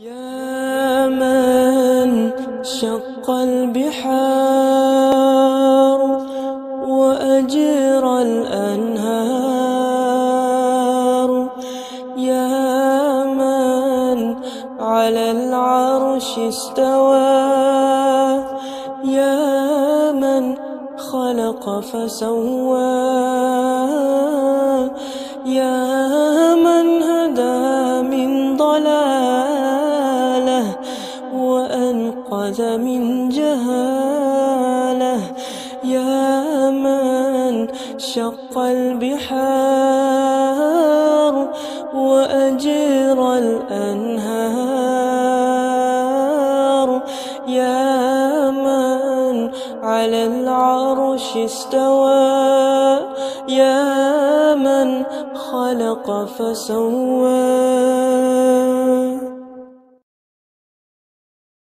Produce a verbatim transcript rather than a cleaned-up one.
يا من شق البحار وأجرى الأنهار، يا من على العرش استوى، يا من خلق فسوى، يا من هدى من ضلاله وأنقذ من جهاله، يا من شق البحار وأجرى الأنهار، يا من على العرش استوى، يا من خلق فسوى.